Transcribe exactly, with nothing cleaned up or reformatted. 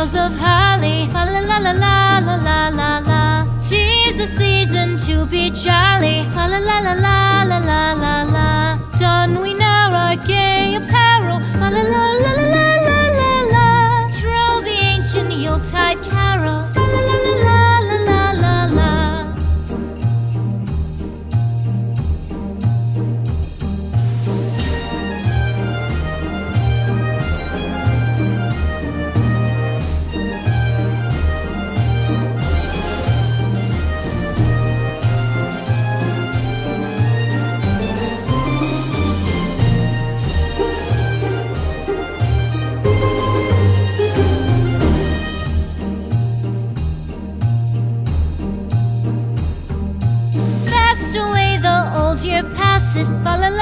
boughs of holly. Fa la la la la la la la la. 'Tis the season to be jolly. Fa la la la la la la la la. Don we now our gay apparel. Fa la la la la la la la la. Troll the ancient Yuletide carol. Fa la la la la la la la la. Year passes, fa la